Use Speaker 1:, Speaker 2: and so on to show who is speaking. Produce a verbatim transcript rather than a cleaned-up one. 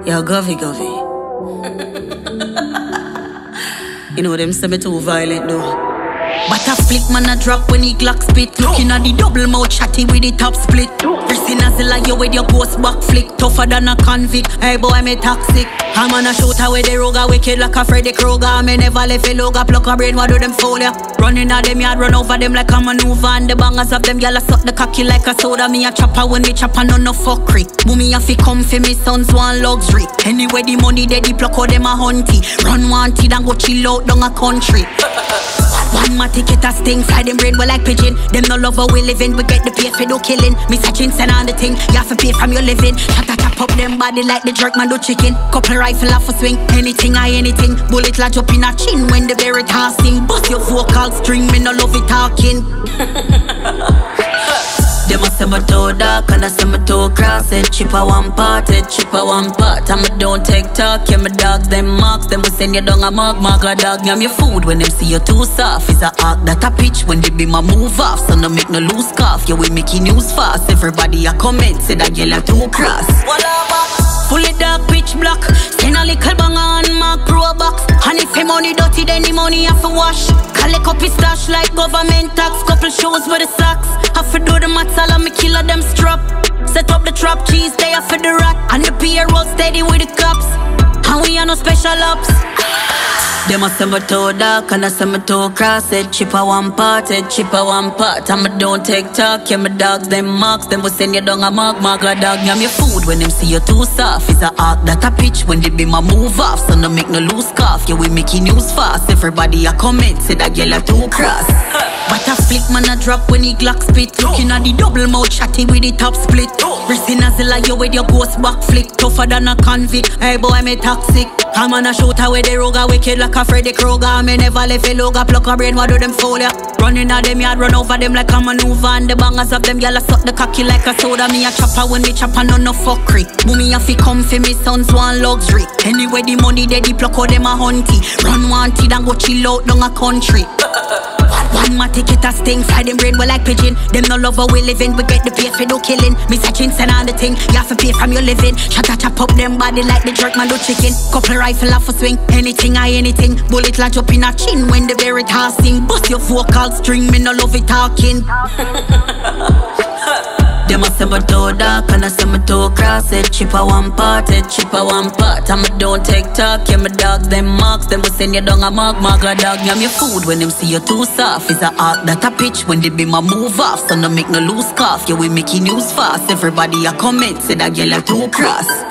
Speaker 1: Yo, Govy, Govy. You know them say me too violent though. But a flick man a drop when he Glock spit. Looking at the double mouth chatty with the top split. Pressing as a liar with your ghost back flick. Tougher than a convict, hey boy me toxic. I'm on a shooter with the roga, wicked like a Freddy Krueger. Me never left a logo, pluck a brain, what do them fool ya? Running at them yard, run over them like a maneuver. And the bangers of them gyal a suck the cocky like a soda. Me a chopper when me chopper no no fuckery. Mummy a fi come for me sons one luxury. Anyway the money they the pluck out them a hunty. Run wanted and go chill out down a country. One more ticket a sting, fly them brain well like pigeon. Them no love how we living, we get the pay for no killing. Me searching send on the thing, you have to pay from your living. Shut a tap up them body like the jerk man do chicken. Couple rifle off a swing, anything I anything. Bullet lodge up in a chin when the berry tossing. Bust your vocal string, me no love it talking. Them a say my toe dark and I say my toe cross. Head chip a one part, head chip a one part. And me don't take talk, yeah my dogs them marks. Them will send you down a mark, mark a dog. Yam your food when them see you too soft. It's a arc that a pitch when they be my move off. So no make no loose cough, yeah we making news fast. Everybody a comment, say that girl a too cross. Fully dark, pitch black. Send a little bang on mark pro box. And if your money dirty, then the money have to wash. Collect up his stash like government tax. Couple shows with the socks. Have to do the maths, all of me killer them strap. Set up the trap, cheese, they have for the rat. And the P R roll steady with the cops. And we are no special ops. Them a say my toe dark and I say my toe cross. Head chip a one part, head chip a one part. And me don't take talk, yeah my dogs them marks. Them will send you down a mark, mark a dog. Yam your food when them see you too soft. It's a arc that a pitch when they be my move off. So no make no loose cough, yeah we making news fast. Everybody a comment, say that girl a too cross. But a flick man a drop when he Glock spit. Looking at the double mouth chatty with the top split. Pressing as a liar with your ghost back flick. Tougher than a convict, hey boy me toxic. I'm on a shooter with the roga, wicked like a Freddy Krueger. Me never left a logo, pluck a brain, what do them fool ya? Running at them yard, run over them like a maneuver. And the bangers of them gyal a suck the cocky like a soda. Me a chopper when me chopper no no fuckery. Mummy a fi come for me sons one luxury. Anyway the money they the pluck out them a hunty. Run wanted and go chill out down a country. One more ticket a sting, fly them brain well like pigeon. Them no love how we living, we get the pay for no killing. Me searching send on the thing, you have to pay from your living. Shut a chop up them body like the jerk man do chicken. Couple rifle off a swing, anything I anything. Bullet lodge up in a chin when the berry tossing. Bust your vocal string, me no love it talking. Them a say my toe dark and I say my toe cross. Head chip a one part, head chip a one part. And me don't take talk, yeah my dogs them marks. Them will send you down a mark, mark a dog. Yam your food when them see you too soft. It's a arc that a pitch when they be my move off. So no make no loose cough, yeah we making news fast. Everybody a comment, say that girl a too cross.